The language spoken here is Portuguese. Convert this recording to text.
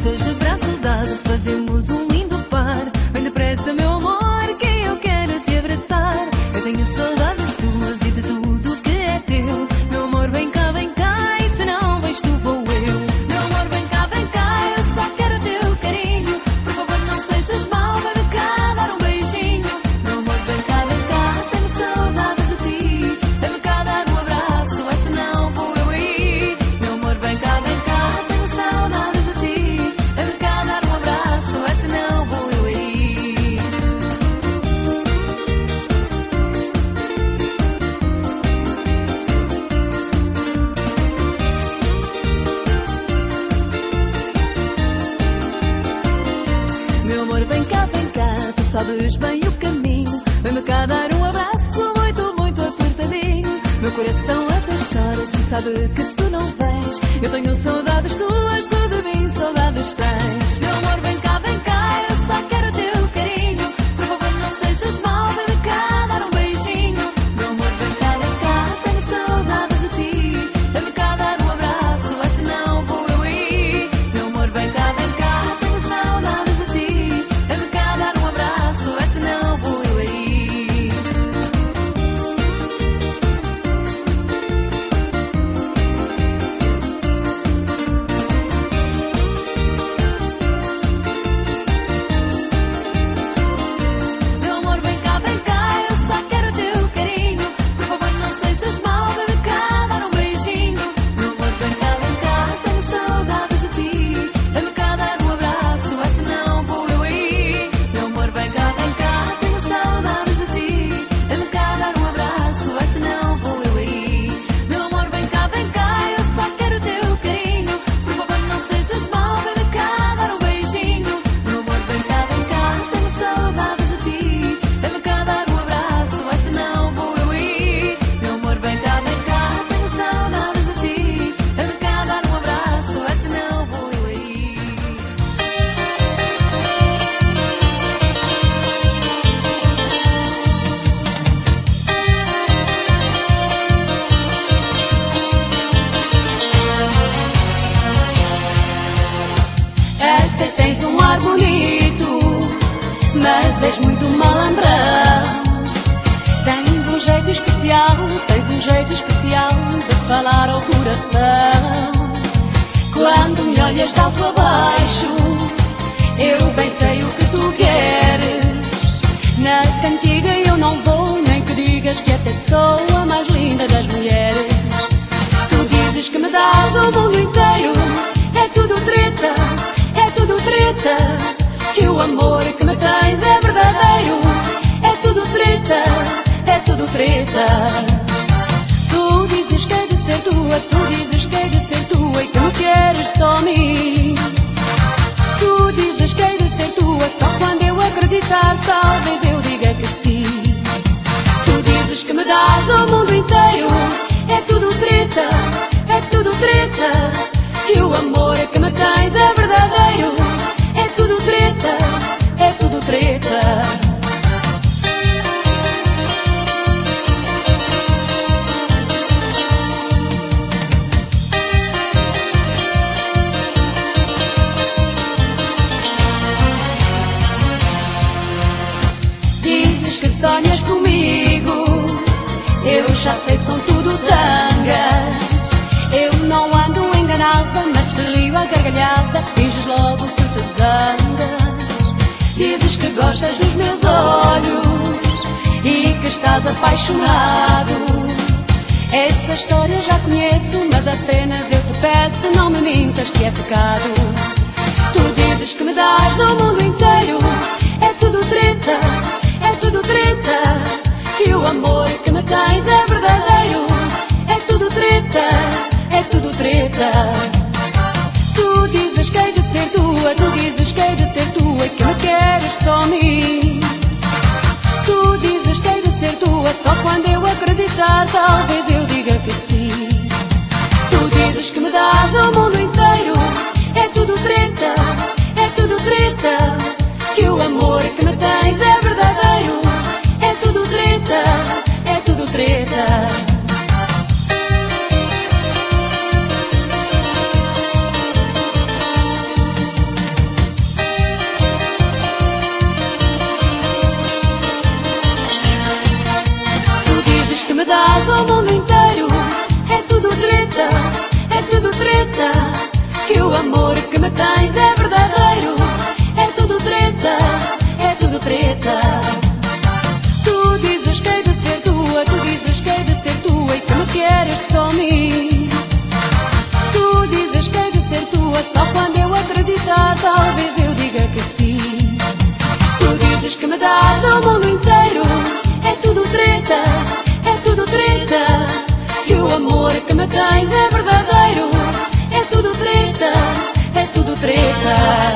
juntas de braço dado, fazemos um lindo par. Vem depressa, meu amor, que eu quero te abraçar. Eu tenho saudades tuas e de tudo que é teu. Meu amor, vem cá, e se não vens tu vou eu. Meu amor, vem cá, eu só quero o teu carinho. Por favor, não sejas mau, vai-me cá dar um beijinho. Meu amor, vem cá, tenho saudades de ti. Vem-me cá dar um abraço, é se não vou eu aí. Meu amor, vem cá, tenho saudades de ti. Vem-me cá dar um abraço, é se não vou eu aí. Meu amor, vem cá, tu sabes bem o caminho. Vem-me cá dar um abraço muito, muito apertadinho. Meu coração até chora se sabe que tu não vens. Eu tenho saudades tuas, tu de mim saudades tens. Meu amor, vem cá, eu só quero o teu carinho. Por favor, não sejas mau, vem-me cá dar um beijinho. Meu amor, vem cá, tenho saudades de ti. Vem-me cá dar um abraço, é se não vou eu aí. Meu amor, vem cá, tenho saudades de ti. Vem-me cá dar um abraço, é se não vou eu aí. Meu amor, vem cá, eu só quero o teu carinho. Por favor, não sejas mau, vem-me cá dar um beijinho. Meu amor, vem cá, tenho saudades de ti. Vem-me cá dar um abraço, é se não vou eu aí. Meu amor, vem cá, tenho saudades de ti. Vem-me cá dar um abraço, é se não vou eu aí. Meu amor, vem cá, eu só quero o teu carinho. Por favor, não sejas mau, vem-me cá dar um beijinho. Meu amor, vem cá, tenho saudades de ti. Vem-me cá dar um abraço, é se não vou eu aí. Meu amor, vem cá, tenho saudades de ti. Vem-me cá dar um abraço, é se não vou eu aí. Até tens um ar bonito, mas és muito malandrão. Tens um jeito especial de falar ao coração. Quando me olhas de alto a baixo, eu bem sei o que tu queres. Na cantiga eu não vou, nem que digas que até sou a mais linda das mulheres. Tu dizes que me dás o mundo inteiro, é tudo treta, que o amor que me tens é verdadeiro. É tudo treta, Tu dizes que hei de ser tua, e que me queres só a mim. Tu dizes que hei de ser tua, só quando eu acreditar talvez eu diga que sim. Tu dizes que me dás o mundo inteiro, é tudo treta, que o amor que me tens é verdadeiro. É tudo treta, Dizes que sonhas comigo, eu já sei, são tudo tangas. Eu não ando enganada, mas se ligo a gargalhada, finges logo que te zangas. Dizes que gostas dos meus olhos e que estás apaixonado. Essa história já conheço, mas apenas eu te peço, não me mintas que é pecado. Tu dizes que me dás o mundo inteiro, é tudo treta, que o amor que me tens é verdadeiro. É tudo treta, Tu dizes que hei de ser tua, e que me queres só a mim. Tu dizes que hei de ser tua, só quando eu acreditar talvez eu diga que sim. Tu dizes que me dás o mundo inteiro, é tudo treta, que o amor que me tens é verdadeiro. É tudo treta, que me tens é verdadeiro. É tudo treta, é tudo treta. Tu dizes que hei de ser tua, tu dizes que hei de ser tua e que me queres só a mim. Tu dizes que hei de ser tua, só quando eu acreditar talvez eu diga que sim. Tu dizes que me dás o mundo inteiro. É tudo treta, é tudo treta. Que o amor que me tens é verdadeiro. É tudo treta, é tudo treta.